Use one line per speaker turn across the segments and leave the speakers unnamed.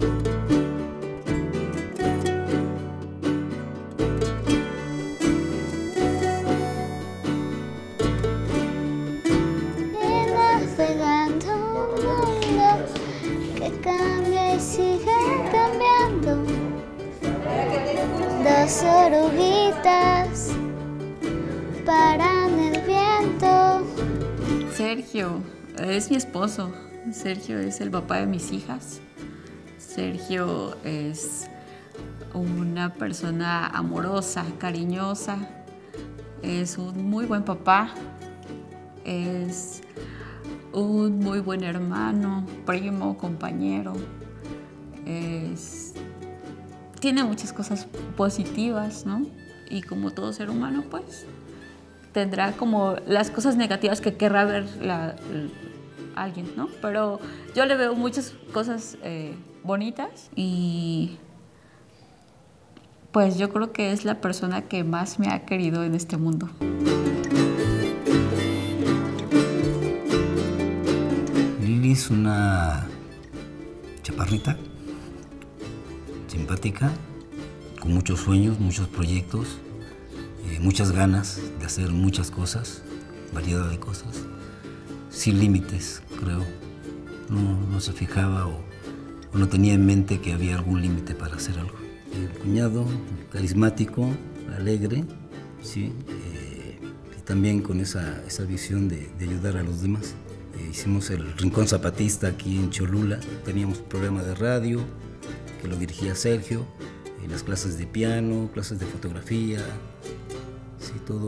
Cambia y sigue cambiando. Dos oruguitas paran el viento.
Sergio es mi esposo. Sergio es el papá de mis hijas. Sergio es una persona amorosa, cariñosa. Es un muy buen papá. Es un muy buen hermano, primo, compañero. Tiene muchas cosas positivas, ¿no? Y como todo ser humano, pues, tendrá como las cosas negativas que querrá ver alguien, ¿no? Pero yo le veo muchas cosas bonitas y pues yo creo que es la persona que más me ha querido en este mundo.
Lili es una chaparrita, simpática, con muchos sueños, muchos proyectos, muchas ganas de hacer muchas cosas, variedad de cosas, sin límites, creo. No se fijaba o no tenía en mente que había algún límite para hacer algo. El cuñado, carismático, alegre, sí, y también con esa visión de ayudar a los demás. Hicimos el Rincón Zapatista aquí en Cholula, teníamos un programa de radio que lo dirigía Sergio, las clases de piano, clases de fotografía, sí, todo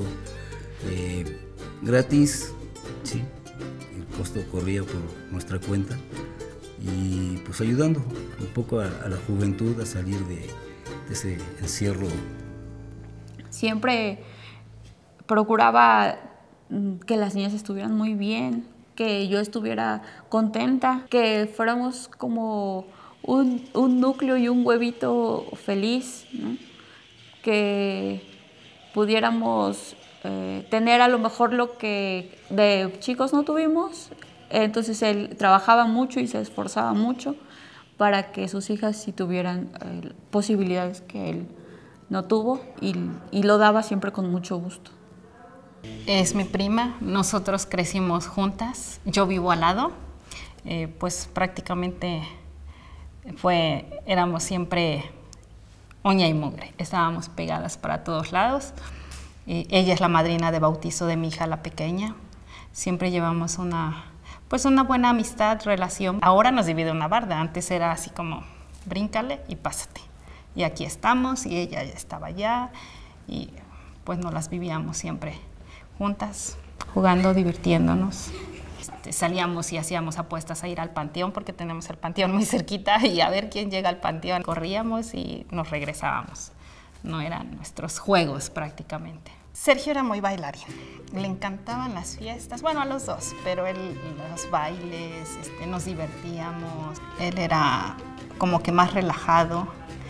gratis, sí, el costo corría por nuestra cuenta y pues ayudando un poco a la juventud a salir de ese encierro.
Siempre procuraba que las niñas estuvieran muy bien, que yo estuviera contenta, que fuéramos como un núcleo y un huevito feliz, ¿no? Que pudiéramos tener a lo mejor lo que de chicos no tuvimos. Entonces él trabajaba mucho y se esforzaba mucho para que sus hijas sí tuvieran posibilidades que él no tuvo y lo daba siempre con mucho gusto.
Es mi prima, nosotros crecimos juntas, yo vivo al lado, pues prácticamente éramos siempre uña y mugre, estábamos pegadas para todos lados. Ella es la madrina de bautizo de mi hija, la pequeña. Siempre llevamos una buena amistad, relación. Ahora nos divide una barda, antes era así como bríncale y pásate. Y aquí estamos y ella ya estaba allá y pues nos las vivíamos siempre juntas, jugando, divirtiéndonos. Salíamos y hacíamos apuestas a ir al panteón porque tenemos el panteón muy cerquita y a ver quién llega al panteón. Corríamos y nos regresábamos. No eran nuestros juegos prácticamente.
Sergio era muy bailarín, le encantaban las fiestas, bueno, a los dos, pero los bailes, nos divertíamos. Él era como que más relajado,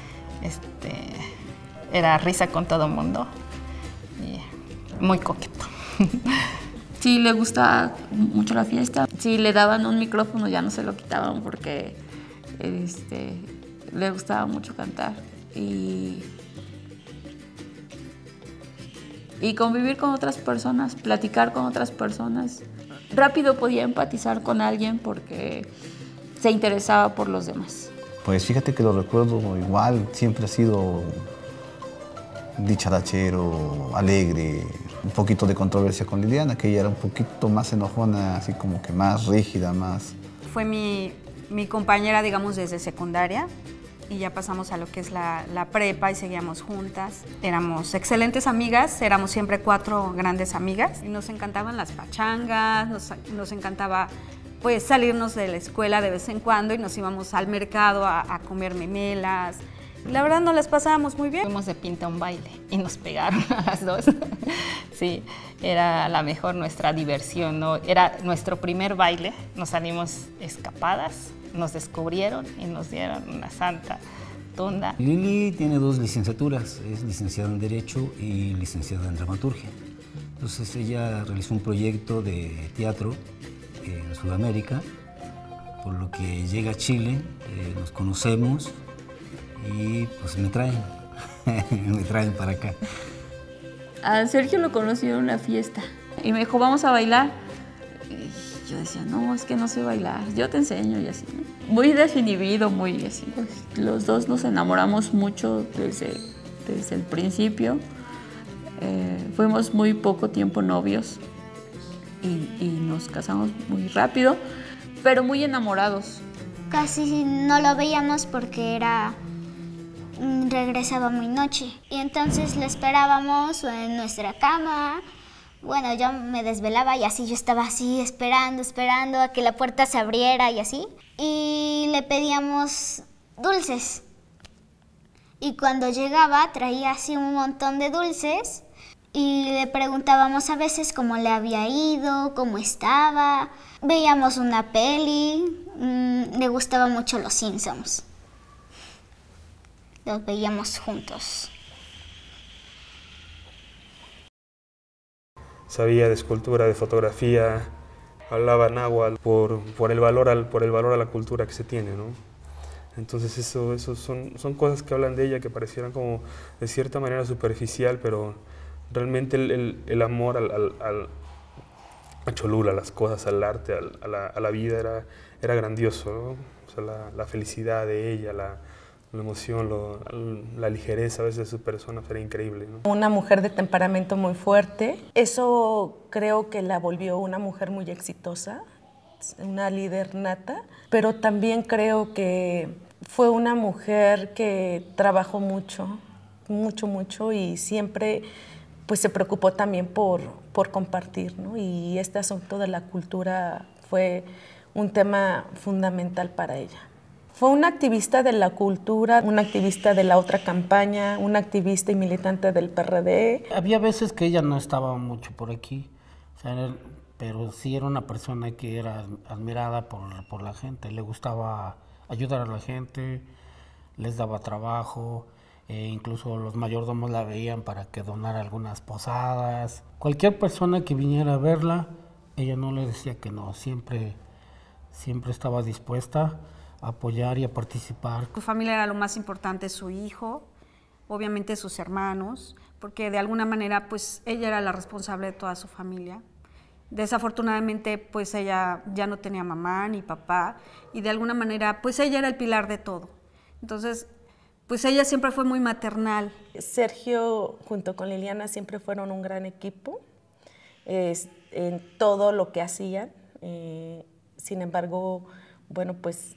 era risa con todo el mundo y muy coqueto.
Sí, le gustaba mucho la fiesta. Si le daban un micrófono ya no se lo quitaban porque le gustaba mucho cantar y convivir con otras personas, platicar con otras personas. Rápido podía empatizar con alguien porque se interesaba por los demás.
Pues fíjate que lo recuerdo igual, siempre ha sido dicharachero, alegre, un poquito de controversia con Liliana, que ella era un poquito más enojona, así como que más rígida, más...
Fue mi compañera, digamos, desde secundaria y ya pasamos a lo que es la prepa y seguíamos juntas. Éramos excelentes amigas, éramos siempre 4 grandes amigas y nos encantaban las pachangas, nos encantaba pues salirnos de la escuela de vez en cuando y nos íbamos al mercado a comer memelas. La verdad nos las pasábamos muy bien.
Fuimos de pinta a un baile y nos pegaron a las dos. Sí, era la mejor nuestra diversión, ¿no? Era nuestro primer baile, nos salimos escapadas, nos descubrieron y nos dieron una santa tunda.
Lili tiene 2 licenciaturas, es licenciada en Derecho y licenciada en Dramaturgia. Entonces ella realizó un proyecto de teatro en Sudamérica, por lo que llega a Chile, nos conocemos y pues me traen, me traen para acá.
A Sergio lo conocí en una fiesta y me dijo, vamos a bailar. Y yo decía, no, es que no sé bailar, yo te enseño y así, ¿no? Muy desinhibido, muy así. Pues, los dos nos enamoramos mucho desde el principio. Fuimos muy poco tiempo novios y nos casamos muy rápido, pero muy enamorados.
Casi no lo veíamos porque regresaba muy noche y entonces lo esperábamos en nuestra cama. Bueno, yo me desvelaba y así yo estaba así esperando a que la puerta se abriera y así. Y le pedíamos dulces. Y cuando llegaba traía así un montón de dulces y le preguntábamos a veces cómo le había ido, cómo estaba. Veíamos una peli, le gustaban mucho los Simpsons. Los veíamos juntos.
Sabía de escultura, de fotografía, hablaba náhuatl por el valor a la cultura que se tiene, ¿no? Entonces eso son cosas que hablan de ella que parecieran como de cierta manera superficial, pero realmente el amor a Cholula, a las cosas, al arte, a la vida era grandioso, ¿no? O sea, la felicidad de ella, la emoción, la ligereza a veces de su persona era increíble, ¿no?
Una mujer de temperamento muy fuerte, eso creo que la volvió una mujer muy exitosa, una líder nata, pero también creo que fue una mujer que trabajó mucho y siempre pues se preocupó también por compartir, ¿no? Y este asunto de la cultura fue un tema fundamental para ella. Fue una activista de la cultura, una activista de la otra campaña, una activista y militante del PRD.
Había veces que ella no estaba mucho por aquí, o sea, pero sí era una persona que era admirada por la gente, le gustaba ayudar a la gente, les daba trabajo, incluso los mayordomos la veían para que donara algunas posadas. Cualquier persona que viniera a verla, ella no le decía que no, siempre estaba dispuesta a apoyar y a participar.
Su familia era lo más importante, su hijo, obviamente sus hermanos, porque de alguna manera pues ella era la responsable de toda su familia. Desafortunadamente pues ella ya no tenía mamá ni papá y de alguna manera pues ella era el pilar de todo. Entonces pues ella siempre fue muy maternal.
Sergio junto con Liliana siempre fueron un gran equipo en todo lo que hacían. Sin embargo, bueno, pues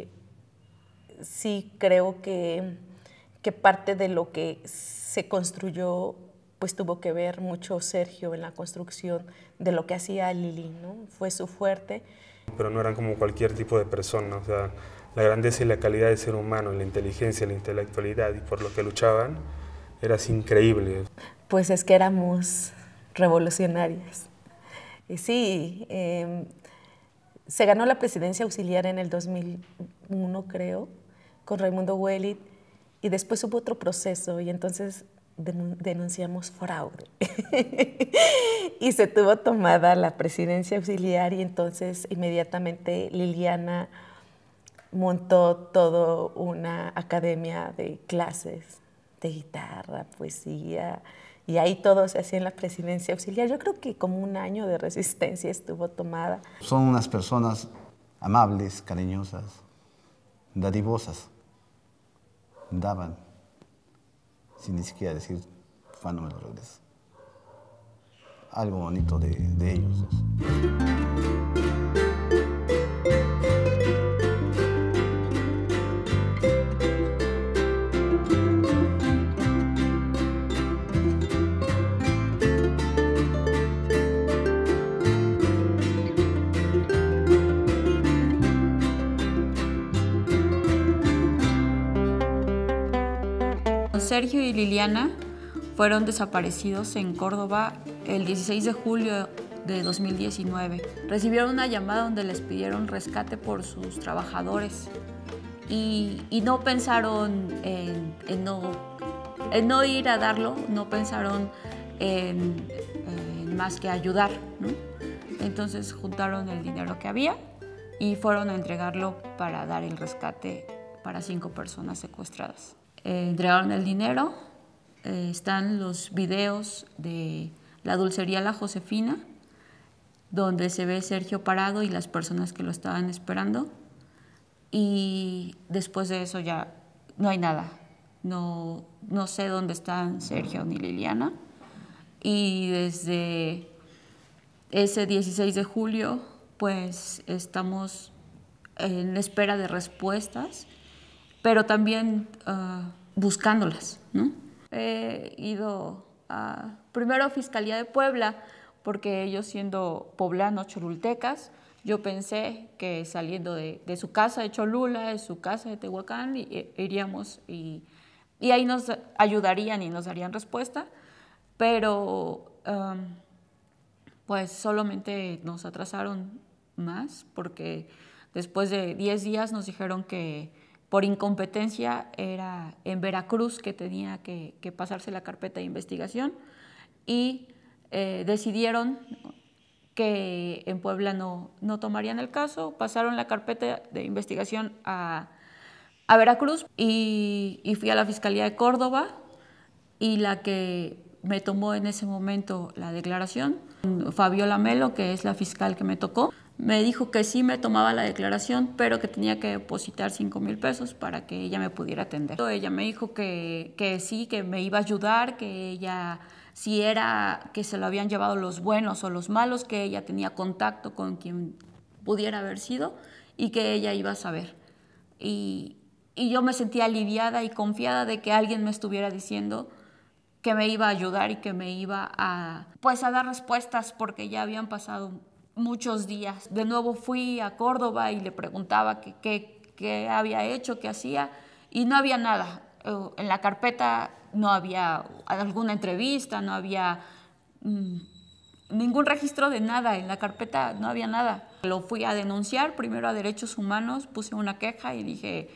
sí creo que parte de lo que se construyó pues tuvo que ver mucho Sergio en la construcción de lo que hacía Lili, ¿no? Fue su fuerte.
Pero no eran como cualquier tipo de persona, o sea, la grandeza y la calidad del ser humano, la inteligencia, la intelectualidad y por lo que luchaban, era así increíble.
Pues es que éramos revolucionarias. Y sí, se ganó la presidencia auxiliar en el 2001, creo, con Raimundo Huelit, y después hubo otro proceso y entonces denunciamos fraude. Y se tuvo tomada la presidencia auxiliar y entonces inmediatamente Liliana montó toda una academia de clases de guitarra, poesía, y ahí todo se hacía en la presidencia auxiliar. Yo creo que como un año de resistencia estuvo tomada.
Son unas personas amables, cariñosas, dadivosas. Daban, sin ni siquiera decir, no me lo regreso. Algo bonito de ellos.
Sergio y Liliana fueron desaparecidos en Córdoba el 16 de julio de 2019. Recibieron una llamada donde les pidieron rescate por sus trabajadores y no pensaron en no ir a darlo, no pensaron en más que ayudar, ¿no? Entonces juntaron el dinero que había y fueron a entregarlo para dar el rescate para 5 personas secuestradas. Entregaron el dinero, están los videos de la dulcería La Josefina, donde se ve Sergio parado y las personas que lo estaban esperando, y después de eso ya no hay nada. No sé dónde están Sergio ni Liliana, y desde ese 16 de julio pues estamos en espera de respuestas, pero también buscándolas, ¿no? He ido primero a Fiscalía de Puebla, porque ellos, siendo poblanos cholultecas, yo pensé que saliendo de su casa de Cholula, de su casa de Tehuacán, iríamos y ahí nos ayudarían y nos darían respuesta, pero pues solamente nos atrasaron más, porque después de 10 días nos dijeron que por incompetencia era en Veracruz que tenía que pasarse la carpeta de investigación, y decidieron que en Puebla no tomarían el caso. Pasaron la carpeta de investigación a Veracruz, y fui a la Fiscalía de Córdoba, y la que me tomó en ese momento la declaración, Fabiola Melo, que es la fiscal que me tocó, me dijo que sí me tomaba la declaración, pero que tenía que depositar 5,000 pesos para que ella me pudiera atender. Ella me dijo que sí, que me iba a ayudar, que ella, si era que se lo habían llevado los buenos o los malos, que ella tenía contacto con quien pudiera haber sido y que ella iba a saber. Y yo me sentía aliviada y confiada de que alguien me estuviera diciendo que me iba a ayudar y que me iba a dar respuestas, porque ya habían pasado muchos días. De nuevo fui a Córdoba y le preguntaba qué había hecho, qué hacía, y no había nada. En la carpeta no había alguna entrevista, no había ningún registro de nada. En la carpeta no había nada. Lo fui a denunciar primero a Derechos Humanos, puse una queja y dije,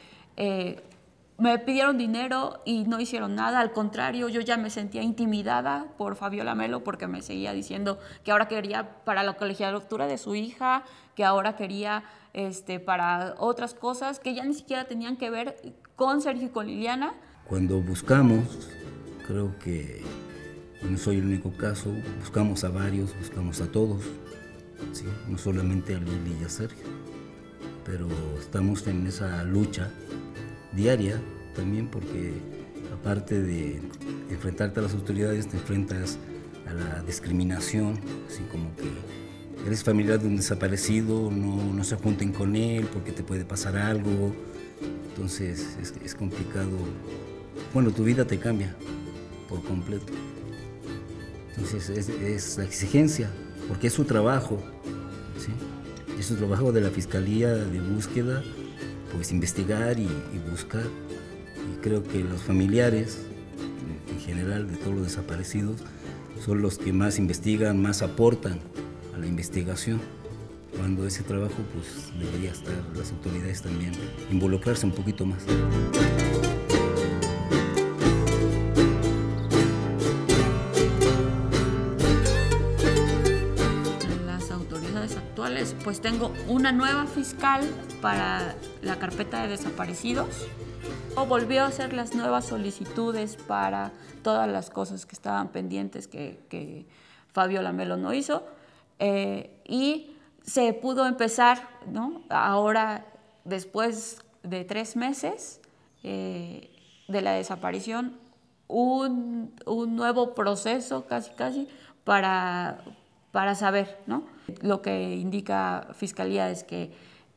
me pidieron dinero y no hicieron nada. Al contrario, yo ya me sentía intimidada por Fabiola Melo, porque me seguía diciendo que ahora quería para la colegiatura de su hija, que ahora quería para otras cosas que ya ni siquiera tenían que ver con Sergio y con Liliana.
Cuando buscamos, creo que no soy el único caso, buscamos a varios, buscamos a todos, ¿sí? No solamente a Lili y a Sergio, pero estamos en esa lucha diaria también, porque aparte de enfrentarte a las autoridades, te enfrentas a la discriminación, así como que eres familiar de un desaparecido, no se junten con él porque te puede pasar algo. Entonces es complicado. Bueno, tu vida te cambia por completo. Entonces es la exigencia, porque es su trabajo, ¿sí? Es su trabajo de la Fiscalía de búsqueda, pues investigar y buscar. Y creo que los familiares, en general, de todos los desaparecidos, son los que más investigan, más aportan a la investigación, cuando ese trabajo pues debería estar las autoridades también, involucrarse un poquito más.
Las autoridades actuales, pues tengo una nueva fiscal para la carpeta de desaparecidos. Volvió a hacer las nuevas solicitudes para todas las cosas que estaban pendientes que Fabiola Melo no hizo, y se pudo empezar, ¿no? Ahora, después de 3 meses de la desaparición, un nuevo proceso casi para saber, ¿no? Lo que indica Fiscalía es que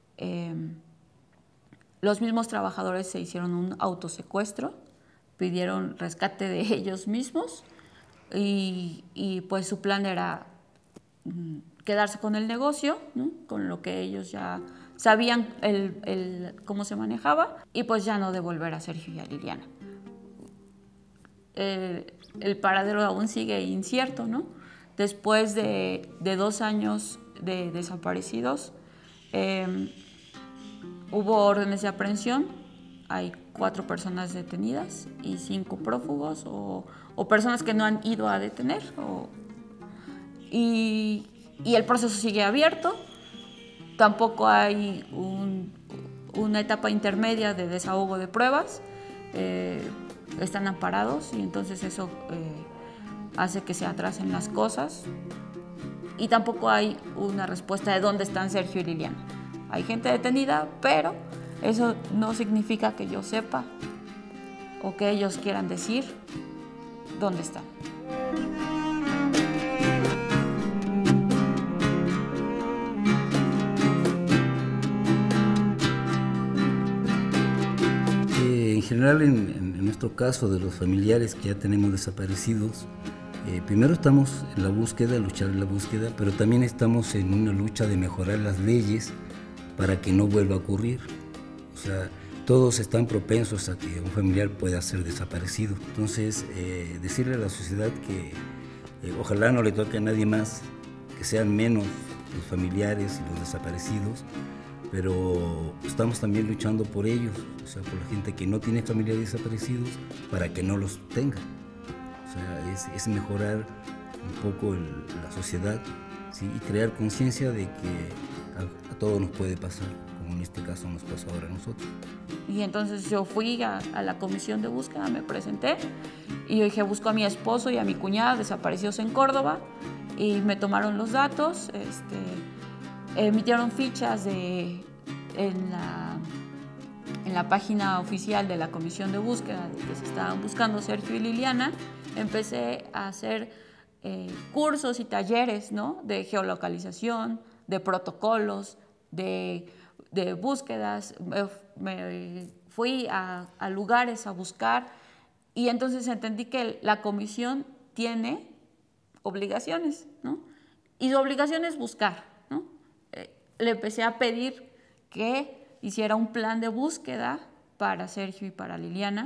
los mismos trabajadores se hicieron un autosecuestro, pidieron rescate de ellos mismos, y pues su plan era quedarse con el negocio, ¿no? Con lo que ellos ya sabían cómo se manejaba, y pues ya no devolver a Sergio y a Liliana. El paradero aún sigue incierto, ¿no? Después de 2 años de desaparecidos, hubo órdenes de aprehensión, hay 4 personas detenidas y 5 prófugos o personas que no han ido a detener, y el proceso sigue abierto. tampoco hay una etapa intermedia de desahogo de pruebas. Están amparados y entonces eso hace que se atrasen las cosas. Y tampoco hay una respuesta de dónde están Sergio y Liliana. Hay gente detenida, pero eso no significa que yo sepa o que ellos quieran decir dónde están.
En general, en nuestro caso de los familiares que ya tenemos desaparecidos, primero estamos en la búsqueda, luchar en la búsqueda, pero también estamos en una lucha de mejorar las leyes para que no vuelva a ocurrir. O sea, todos están propensos a que un familiar pueda ser desaparecido. Entonces, decirle a la sociedad que ojalá no le toque a nadie más, que sean menos los familiares y los desaparecidos, pero estamos también luchando por ellos, o sea, por la gente que no tiene familiares desaparecidos, para que no los tenga. O sea, es mejorar un poco la sociedad, ¿sí? Y crear conciencia de que a todos nos puede pasar, como en este caso nos pasó ahora a nosotros.
Y entonces yo fui a la comisión de búsqueda, me presenté y yo dije, busco a mi esposo y a mi cuñada desaparecidos en Córdoba, y me tomaron los datos, emitieron fichas en la página oficial de la comisión de búsqueda de que se estaban buscando Sergio y Liliana. Empecé a hacer cursos y talleres, ¿no? De geolocalización, de protocolos, de búsquedas. Me fui a lugares a buscar y entonces entendí que la comisión tiene obligaciones, ¿no? Y su obligación es buscar, ¿no? Le empecé a pedir que hiciera un plan de búsqueda para Sergio y para Liliana,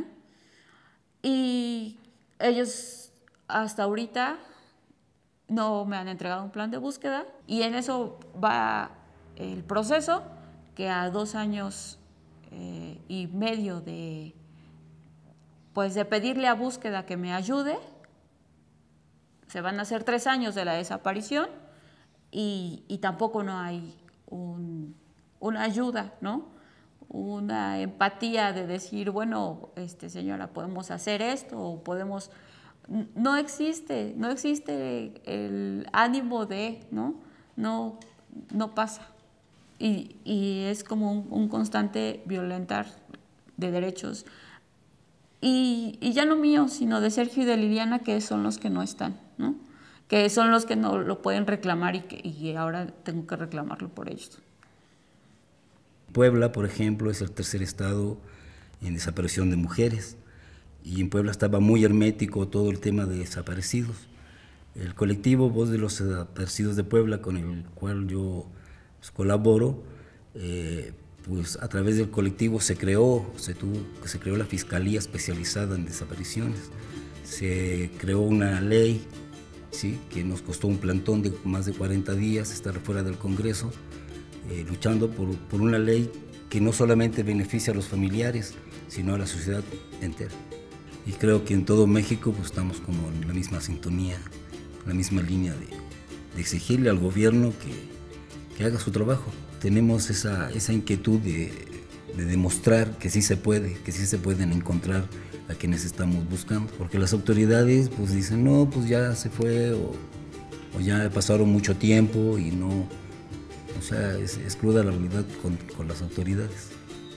y ellos hasta ahorita no me han entregado un plan de búsqueda, y en eso va el proceso, que a 2 años y medio de pedirle a búsqueda que me ayude, se van a hacer 3 años de la desaparición y tampoco no hay una ayuda, ¿no? Una empatía de decir, bueno, señora, podemos hacer esto o podemos... No existe el ánimo de, ¿no? No pasa. Y es como un constante violentar de derechos. Y ya no mío, sino de Sergio y de Liliana, que son los que no están, ¿no? Que son los que no lo pueden reclamar y ahora tengo que reclamarlo por ellos.
Puebla, por ejemplo, es el tercer estado en desaparición de mujeres, y en Puebla estaba muy hermético todo el tema de desaparecidos. El colectivo Voz de los Desaparecidos de Puebla, con el cual yo colaboro, pues a través del colectivo se creó la Fiscalía Especializada en Desapariciones, se creó una ley, ¿sí?, que nos costó un plantón de más de 40 días estar fuera del Congreso, luchando por una ley que no solamente beneficia a los familiares, sino a la sociedad entera. Y creo que en todo México pues, estamos como en la misma sintonía, en la misma línea de exigirle al gobierno que haga su trabajo. Tenemos esa inquietud de demostrar que sí se pueden encontrar a quienes estamos buscando, porque las autoridades pues dicen, no, pues ya se fue o ya pasaron mucho tiempo y no, o sea, es cruda la realidad con las autoridades.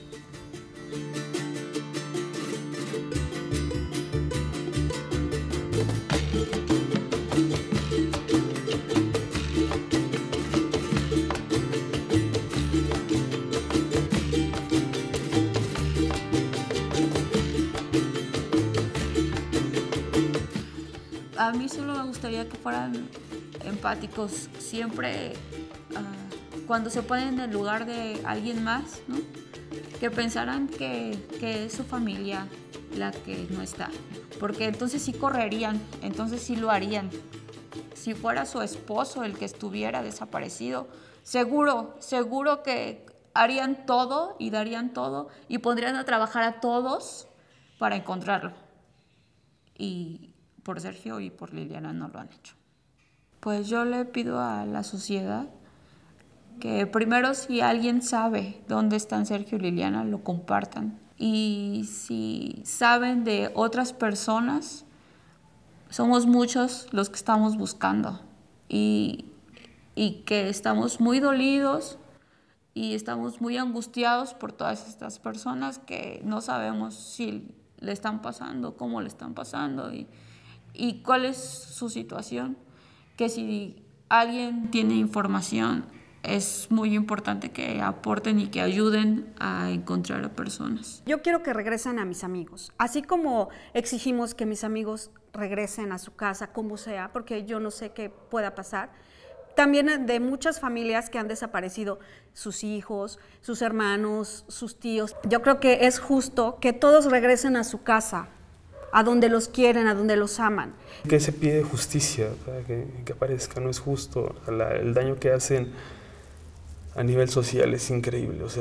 A mí solo me gustaría que fueran empáticos siempre cuando se ponen en el lugar de alguien más, ¿no? Que pensaran que es su familia la que no está, porque entonces sí correrían, entonces sí lo harían. Si fuera su esposo el que estuviera desaparecido, seguro que harían todo y darían todo y pondrían a trabajar a todos para encontrarlo. Y por Sergio y por Liliana no lo han hecho. Pues yo le pido a la sociedad Que primero, si alguien sabe dónde están Sergio y Liliana, lo compartan. Y si saben de otras personas, somos muchos los que estamos buscando y que estamos muy dolidos y estamos muy angustiados por todas estas personas que no sabemos si le están pasando, cómo le están pasando y cuál es su situación. Que si alguien tiene información, es muy importante que aporten y que ayuden a encontrar a personas.
Yo quiero que regresen a mis amigos, así como exigimos que mis amigos regresen a su casa, como sea, porque yo no sé qué pueda pasar. También de muchas familias que han desaparecido sus hijos, sus hermanos, sus tíos. Yo creo que es justo que todos regresen a su casa, a donde los quieren, a donde los aman.
Que se pide justicia, que aparezca, no es justo. El daño que hacen a nivel social es increíble, o sea,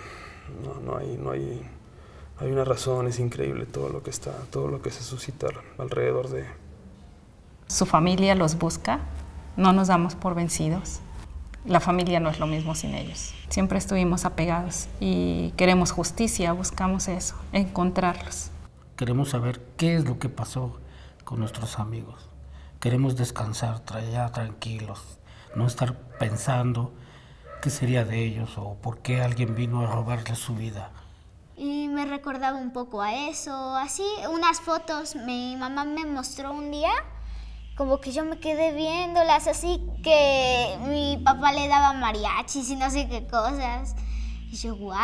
hay una razón, es increíble todo lo que se suscita alrededor de...
Su familia los busca, no nos damos por vencidos. La familia no es lo mismo sin ellos. Siempre estuvimos apegados y queremos justicia, buscamos eso, encontrarlos.
Queremos saber qué es lo que pasó con nuestros amigos. Queremos descansar ya tranquilos, no estar pensando qué sería de ellos o por qué alguien vino a robarles su vida.
Y me recordaba un poco a eso, así unas fotos mi mamá me mostró un día, como que yo me quedé viéndolas, así que mi papá le daba mariachis y no sé qué cosas. Y yo, wow.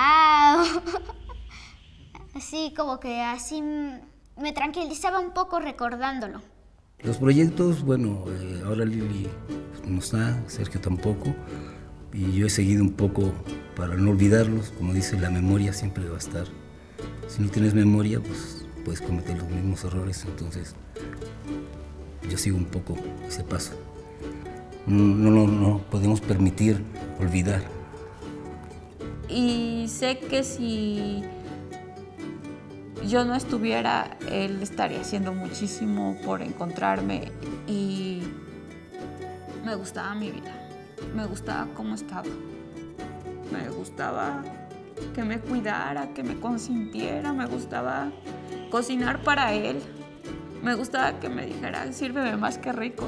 Así como que así me tranquilizaba un poco recordándolo.
Los proyectos, bueno, ahora Lili no está, Sergio tampoco, y yo he seguido un poco para no olvidarlos. Como dice, la memoria siempre va a estar. Si no tienes memoria, pues puedes cometer los mismos errores, entonces yo sigo un poco ese paso. No podemos permitir olvidar.
Y sé que si yo no estuviera, él estaría haciendo muchísimo por encontrarme y me gustaba mi vida, me gustaba cómo estaba, me gustaba que me cuidara, que me consintiera, me gustaba cocinar para él, me gustaba que me dijera, sírveme más que rico,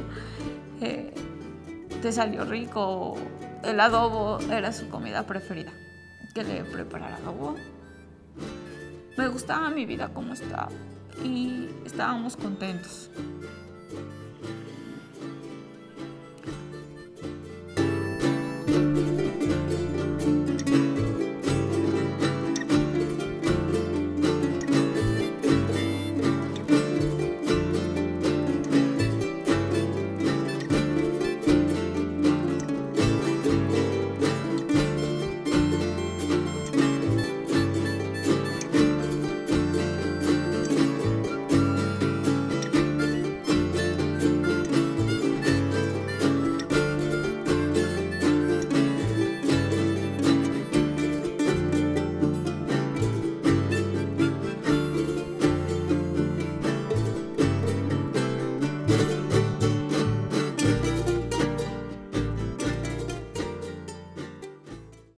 te salió rico, el adobo era su comida preferida, que le preparara adobo. Me gustaba mi vida como estaba y estábamos contentos.